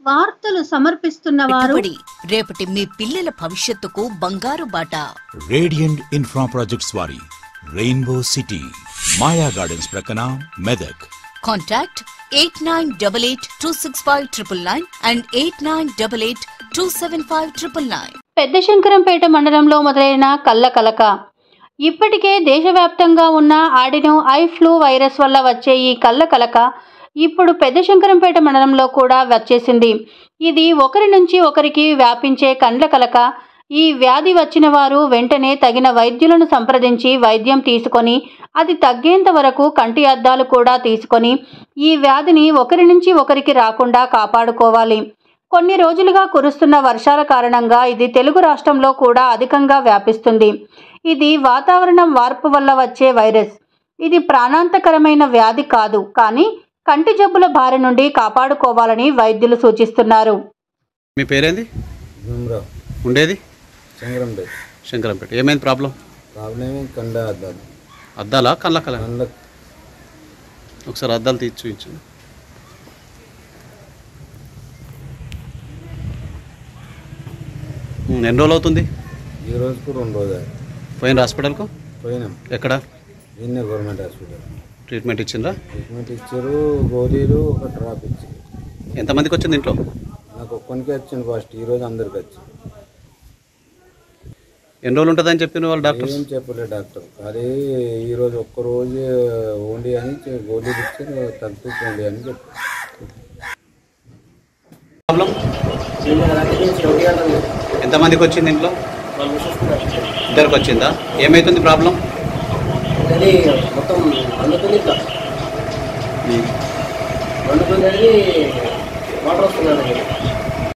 వార్తలు సమర్పిస్తున్న వారు రేపటి మీ పిల్లల భవిష్యత్తుకు బంగారు బాట. రేడియంట్ ఇన్ఫ్రా ప్రాజెక్ట్స్ వారి రెయిన్బో సిటీ, మాయా గార్డెన్స్ ప్రక్కన, మెదక్. Contact 8988265999 and 8988275999. పెద్ద శంకరంపేట మండలంలో మొదలైన కళ్ళకలక. ఇప్పటికే దేశవ్యాప్తంగా ఉన్న ఆడినో ఐ ఫ్లూ వైరస్ వల్ల వచ్చే ఈ కళ్ళకలక ఇప్పుడు పెద్ద శంకరంపేట మండలంలో కూడా వచ్చేసింది. ఇది ఒకరి నుంచి ఒకరికి వ్యాపించే కండ్ల కలక. ఈ వ్యాధి వచ్చిన వారు వెంటనే తగిన వైద్యులను సంప్రదించి వైద్యం తీసుకొని అది తగ్గేంత వరకు కంటి అద్దాలు కూడా తీసుకొని ఈ వ్యాధిని ఒకరి నుంచి ఒకరికి రాకుండా కాపాడుకోవాలి. కొన్ని రోజులుగా కురుస్తున్న వర్షాల కారణంగా ఇది తెలుగు రాష్ట్రంలో కూడా అధికంగా వ్యాపిస్తుంది. ఇది వాతావరణం మార్పు వల్ల వచ్చే వైరస్. ఇది ప్రాణాంతకరమైన వ్యాధి కాదు, కానీ కంటి జబ్బుల బారి నుండి కాపాడుకోవాలని వైద్యులు సూచిస్తున్నారు. మీ పేరేంది? ఉండేది శంకరంపేట. ఏమైంది ప్రాబ్లం? కండ అద్దాలు. అద్దాలా కళ్ళ కళ్ళ? ఒకసారి అద్దాలు తీసి చూపించండి. ఎన్ని రోజులు అవుతుంది? ఈ రోజుకు 2 రోజులు. పోయిన హాస్పిటల్కు? పోయినాం. ఎక్కడ? నిన్నే గవర్నమెంట్ హాస్పిటల్. ట్రీట్మెంట్ ఇచ్చిండ్రా? ట్రీట్మెంట్ ఇచ్చారు, గోళీలు, ఒక డ్రాప్ ఇచ్చారు. ఎంతమందికి వచ్చింది ఇంట్లో? నాకు ఒక్కరికి వచ్చింది ఫస్ట్, ఈరోజు అందరికి వచ్చింది. ఎన్ని రోజులు ఉంటుందని చెప్పిన వాళ్ళు డాక్టర్? ఏం చెప్పలేదు డాక్టర్, కానీ ఈరోజు ఒక్కరోజు ఓండి అని గోళీలు ఇచ్చి తగ్గుతుంది అని చెప్పారు. ప్రాబ్లం ఎంతమందికి వచ్చింది ఇంట్లో? ఇద్దరికి వచ్చిందా? ఏమవుతుంది ప్రాబ్లం? మొత్తం వండుతుంది, వండుతుంది వాటర్ వస్తున్నాడు.